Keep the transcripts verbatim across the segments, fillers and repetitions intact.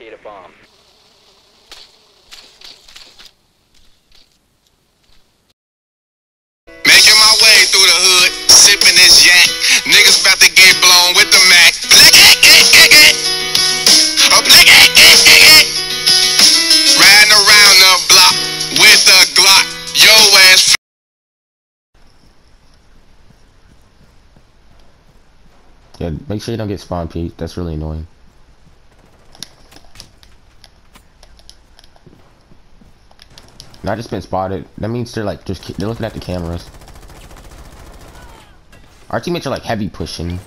locate a bomb. Making my way through the hood, sipping this yak. Niggas about to get blown with the Mac. Black yak, yak, yak, yak. A black yak, yak, yak, yak. Riding around the block with a Glock. Yo ass. Yeah, make sure you don't get spawn peeked. That's really annoying. And I just been spotted. That means they're like just they're looking at the cameras. Our teammates are like heavy pushing.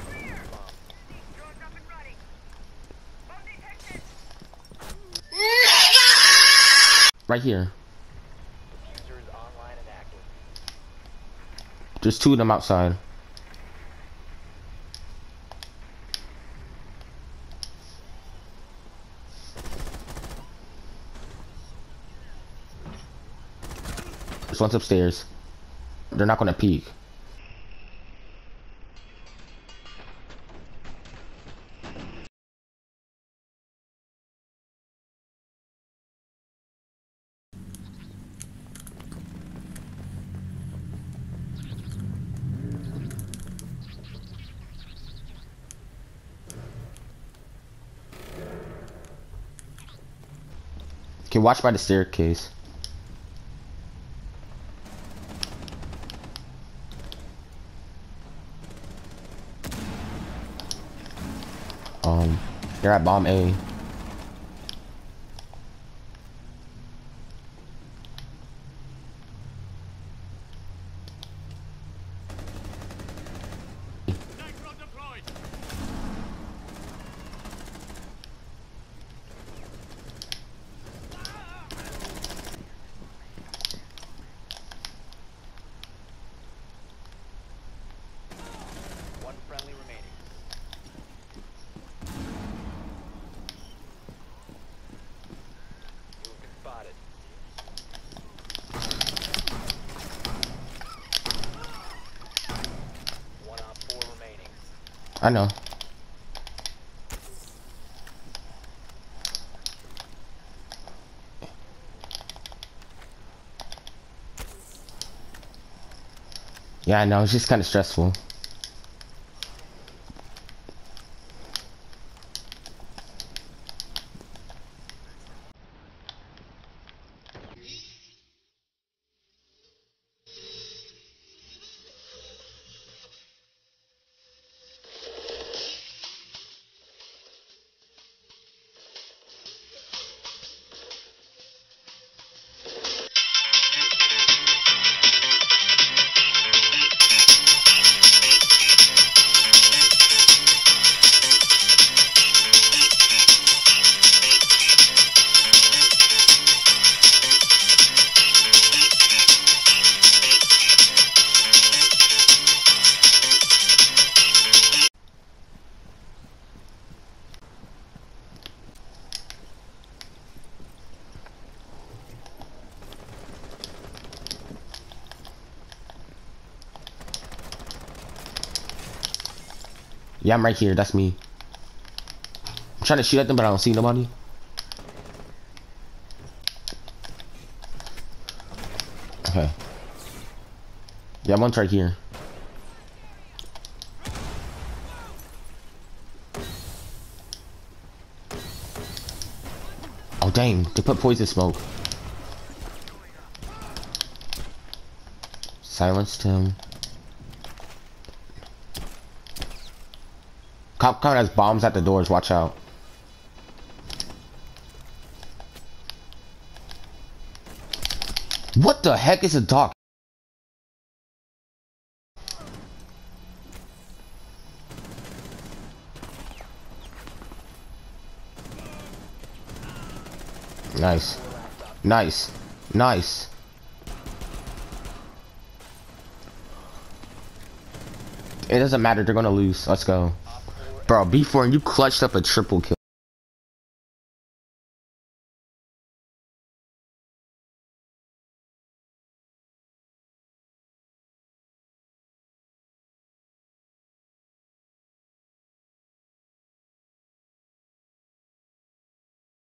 Right here. User is online and active. There's two of them outside. There's one's upstairs. They're not gonna peek. Okay, watch by the staircase. Um, they're at bomb A. One friendly remaining. You have been spotted. One op four remaining. I know. Yeah, I know. It's just kind of stressful. Yeah, I'm right here. That's me. I'm trying to shoot at them, but I don't see nobody. Okay. Yeah, one's right here. Oh, dang. They put poison smoke. Silenced him. Cop car has bombs at the doors, watch out. What the heck is a dog? Nice. Nice. Nice. It doesn't matter, they're gonna lose. Let's go. Bro, B four, and you clutched up a triple kill.